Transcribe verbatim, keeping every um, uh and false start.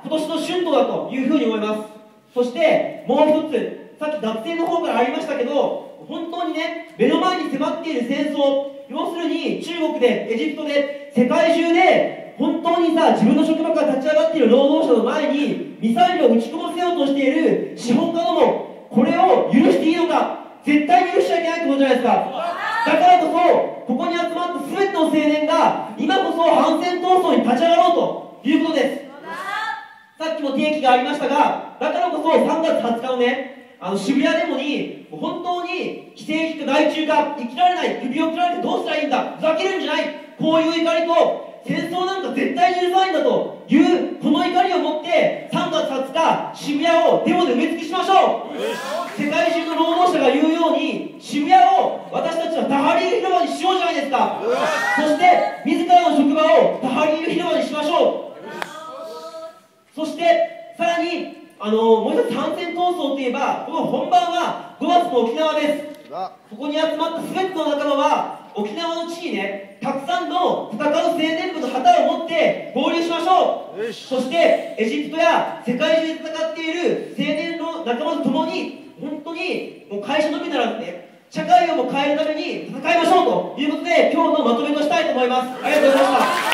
今年の春闘だというふうに思います。そしてもう一つ、さっき学生の方からありましたけど、本当にね、目の前に迫っている戦争、要するに中国で、エジプトで、世界中で本当にさ、自分の職場から立ち上がっている労働者の前にミサイルを撃ち込ませようとしている資本家ども、これを許していいのか、絶対に許しちゃいけないってことじゃないですか。だからこそ、ここに集まった全ての青年が今こそ反戦闘争に立ち上がろうということです。さっきも提起がありましたが、だからこそさんがつはつかのね、あの渋谷デモに本当に非正規か外注か生きられない、首を切られてどうしたらいいんだ、ふざけるんじゃない、こういう怒りと戦争なんか絶対に許さないんだというこの怒りを持ってさんがつはつか渋谷をデモで埋め尽くしましょう。世界中の労働者が言うように渋谷を私たちはタハリール広場にしようじゃないですか。そして自らの職場をタハリール広場にしましょう。そしてさらにあのもう一つ反戦闘争といえば、この本番はごがつの沖縄です。ここに集まった全ての仲間は沖縄の地にね、たくさんの戦う青年部の旗を持って合流しましょう。そしてエジプトや世界中で戦っている青年の仲間と共に本当にもう会社のみならずね、社会をも変えるために戦いましょうということで、今日のまとめとしたいと思います。ありがとうございました。